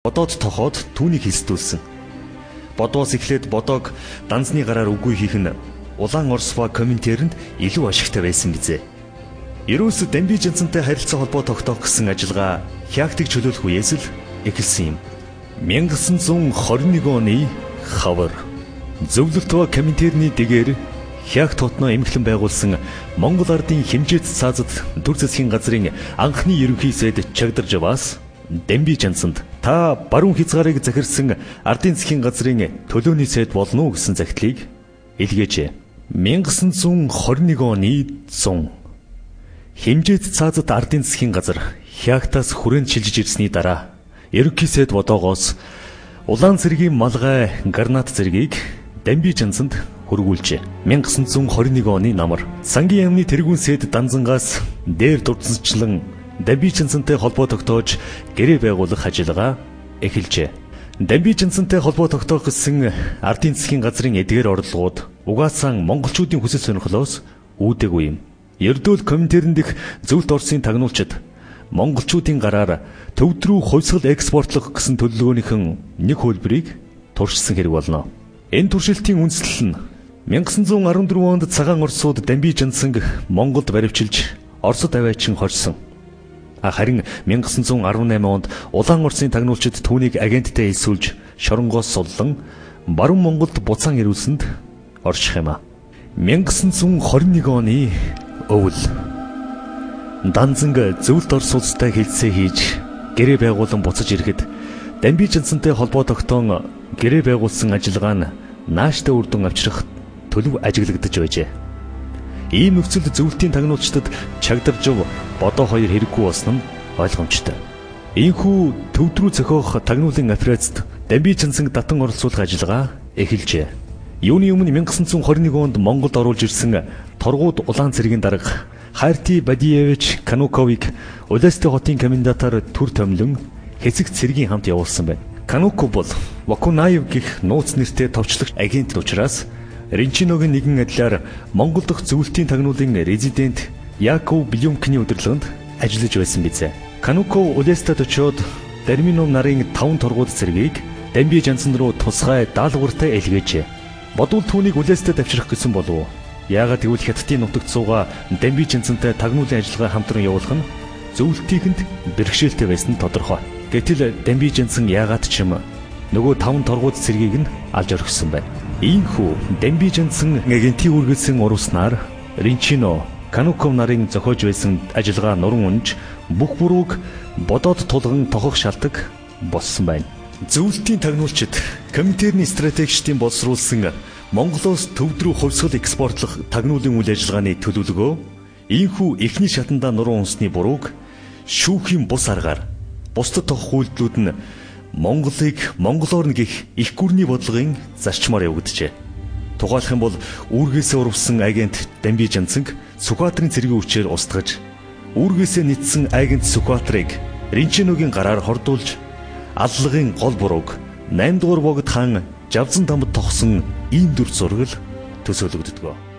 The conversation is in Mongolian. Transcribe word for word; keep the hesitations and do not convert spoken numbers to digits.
Бодоод тохоод түүнийг хэлсдүүлсэн. Бодоос эхлээд бодоог данзны гараар үгүй хийх нь улаан Оросва комментаринд илүү ашигтай байсан гэжээ. Ерөөс Дамби Жанцантай харилцаа холбоо тогтоох гэсэн ажиллагаа Хягтыг чөлөөлөх үеэс л эхэлсэн юм. 천구 хорин оны хавар зөвлөлтөө комментарины дэгээр Хягт хотноо эмхлэн байгуулсан Монгол ардын хэмжээт цаазад дүр засгийн газрын анхны ерөнхий сайд Чагдар Жаваас Дамби Жанцанд та баруун хязгаарыг захирсан ардын засгийн газрын төлөөний сайд болно уу гэсэн загтлыг илгээжээ. 천구 хорин оны зун хэмжээт цаазад ардын засгийн газар Хягтаас хүрээнд шилжиж ирсний дараа ерөнхий сайд бодоогоос улаан цэргийн малгай гарнат цэргийг Дамби Жанцанд хөргүүлжээ. 천구 хорин оны намар сангийн яамны тэргүүн сайд Данзангаас дээр дурдсанчлан Дамби Жанцантай холбоо тогтоож гэрээ байгуулах ажиллагаа эхэлжээ. Дамби Жанцантай холбоо тогтоох гэсэн ардын засгийн газрын эдгээр орлогууд угаасаа монголчуудын хүсэл сонирхлоос үүдээгүй юм. Ердөөл комментаринд их зөвлөлт Оросын тагнуулчид монголчуудын гараар төвд рүү хувьсгал экспортлох гэсэн төлөвлөгөөнийхэн нэг хөлбөрийг туршилсан хэрэг болно. Энэ туршилтын үндэслэл нь 천구 арван дөрвөн онд цагаан Оросууд Дамби Жанцанг Монголд баривчилж Оросд аваачин хорьсон. Харин 천구 арван намын онд улаан Оросын тагнуулчид түүнийг агенттай эсүүлж шоронгоос суллан баруун Монголд буцаан ирүүлсэнд орших юм а. 천구 хорин оны өвөл Данзанг зөвлөлт Орос улстай хэлцээ хийж гэрээ байгуулан буцаж ирэхэд Дамби Жанцантай холбоо тогтоон гэрээ байгуулсан ажиллагаа нь нааштай үр дүн авчрах төлөв ажиглагдаж байжээ. Ийм нөхцөлд зөвлөлтийн тагнуулчдад Чагдар Жав бодоо хоёр хэрэггүй болсон нь ойлгомжтой. Ийхүү төвд рүү зохиох тагнуулын операцид Дамби Жанцанг татан оролцуулах ажиллагаа эхэлжээ. Юуны өмнө 천구 хорин онд Монголд оруулж ирсэн торгууд улаан цэргийн дарга Харти Бадиевич Кануковыг Улаастай хотын комендатаар төр томлон хэсэг цэргийн хамт явуулсан байна. Кануков бол Вакунаев гэх нууц нэртэй товчлогч агент учраас Ринчиногийн нэгэн адилаар Монгол дахь зөвлөлтийн тагнуулын резидент Яков Блюмкны удирдлаганд ажиллаж байсан биз. Кануков Улаастад очиод Дарминов нарын таван торгууд цэргийг Дамби Жанцан руу тусгай даалгавартай илгээжээ. Бодвол түүнийг Улаастад авчрах гэсэн болов. Яагаад гэвэл Хятадын нутагт суугаа Дамби Жанцантай тагнуулын ажиллагаа хамтран явуулах нь зөвлөлтийнхэнд бэрхшээлтэй байсан нь тодорхой. Гэтэл Дамби Жанцан яагаад ч юм нөгөө таван торгууд цэргийг нь алж орхисон байна. Ийхүү Дамби Жанцан агентийн үргэлсэн уруснаар Ринчино, Кануков нарын зохиож байсан ажиллагаа нуран унж бүх бурууг бодоод тулган тохох шалтак болсон байна. Зөвлөлтийн тагнуулчид комментарины стратегчдийн боловсруулсан Монголоос төвд рүү хувьсгал экспортлох тагнуулын үйл ажиллагааны төлөвлөгөө ийхүү эхний шатандаа нуран унсны бурууг шүүхийн бус аргаар бусдад тохох үйлдэлүүд нь Монголыг монголоор нь гих их гүрний бодлогын зарчмаар явагдажээ. Тухайлх юм бол үүргээсээ урвсан агент Дамби Жанцанг Сүхбаатарын цэргийн хүчээр устгаж, үүргээсээ нийцсэн агент Сүхбаатарыг Ринчиногийн гараар хордуулж, аллагын гол бурууг найм дугаар богд хаан Жавзан тамд тогсон ийм дүр зураг төсөөлөгддөг.